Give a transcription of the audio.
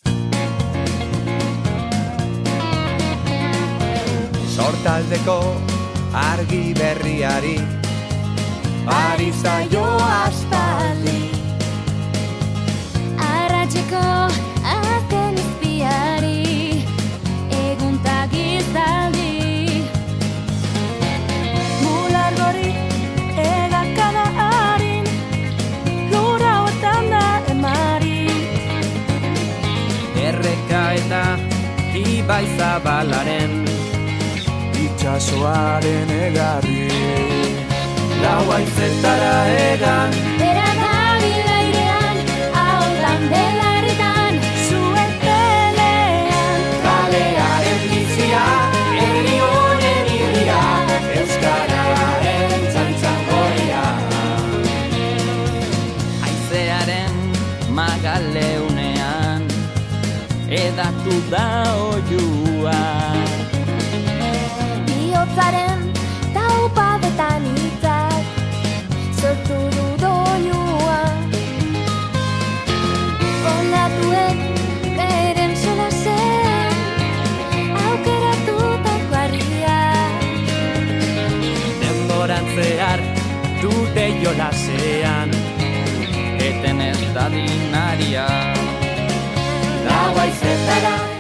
Sortaldeko argi berriari ari zaio aspaldi. Arratseko azken izpiari egun ta gizaldi. Mular gorri egakada harin lura hotan da emari. Erreka eta ibai zabalaren itxasoaren egarri. Lau haizetara egan Bera dabil airean, ahondan belarritan, zuen pelean. kalearen bizia, herri honen irria, euskararen txantzan gorria. Haizearen magaleunean edatu da oiua. Bihotzaren taupadetan hitzak sortu du doinua. Ondatuek beren solasen aukeratutako harria. Denboran zehar dute jolasean, eten ez da dinaria. Lau haizetara